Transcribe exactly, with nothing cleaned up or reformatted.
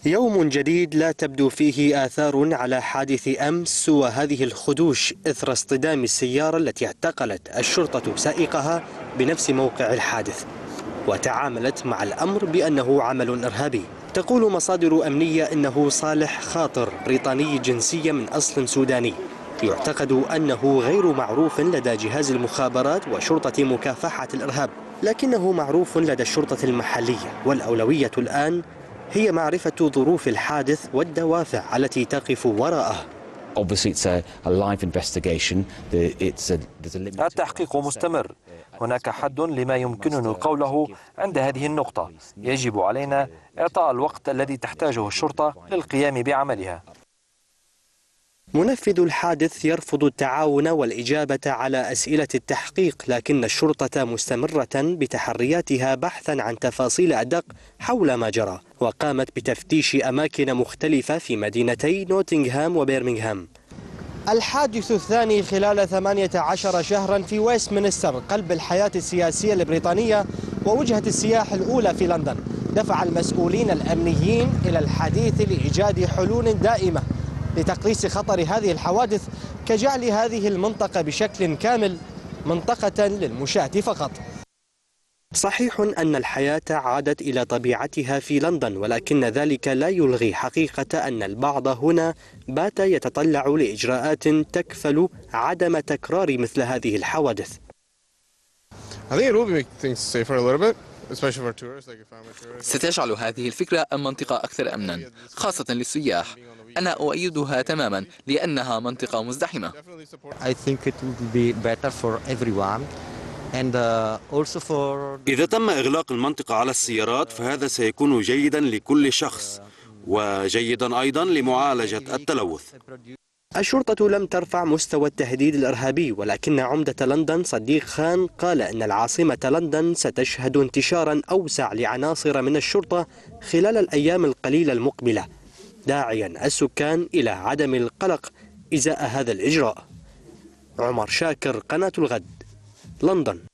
يوم جديد لا تبدو فيه آثار على حادث أمس وهذه الخدوش إثر اصطدام السيارة التي اعتقلت الشرطة سائقها بنفس موقع الحادث، وتعاملت مع الأمر بأنه عمل إرهابي. تقول مصادر أمنية إنه صالح خاطر بريطاني الجنسية من أصل سوداني، يعتقد أنه غير معروف لدى جهاز المخابرات وشرطة مكافحة الإرهاب، لكنه معروف لدى الشرطة المحلية، والأولوية الآن هي معرفة ظروف الحادث والدوافع التي تقف وراءه. التحقيق مستمر، هناك حد لما يمكننا قوله عند هذه النقطة. يجب علينا إعطاء الوقت الذي تحتاجه الشرطة للقيام بعملها. منفذ الحادث يرفض التعاون والإجابة على أسئلة التحقيق، لكن الشرطة مستمرة بتحرياتها بحثا عن تفاصيل أدق حول ما جرى، وقامت بتفتيش أماكن مختلفة في مدينتي نوتنغهام وبيرمنغهام. الحادث الثاني خلال ثمانية عشر شهرا في ويستمنستر، قلب الحياة السياسية البريطانية ووجهة السياح الأولى في لندن، دفع المسؤولين الأمنيين إلى الحديث لإيجاد حلول دائمة لتقليص خطر هذه الحوادث، كجعل هذه المنطقة بشكل كامل منطقة للمشاة فقط. صحيح أن الحياة عادت إلى طبيعتها في لندن، ولكن ذلك لا يلغي حقيقة أن البعض هنا بات يتطلع لإجراءات تكفل عدم تكرار مثل هذه الحوادث. ستجعل هذه الفكرة المنطقة أكثر أمنا، خاصة للسياح. أنا أؤيدها تماما لأنها منطقة مزدحمة. إذا تم إغلاق المنطقة على السيارات فهذا سيكون جيدا لكل شخص، وجيدا أيضا لمعالجة التلوث. الشرطة لم ترفع مستوى التهديد الإرهابي، ولكن عمدة لندن صديق خان قال إن العاصمة لندن ستشهد انتشارا أوسع لعناصر من الشرطة خلال الأيام القليلة المقبلة، داعيا السكان إلى عدم القلق إزاء هذا الإجراء. عمر شاكر، قناة الغد، لندن.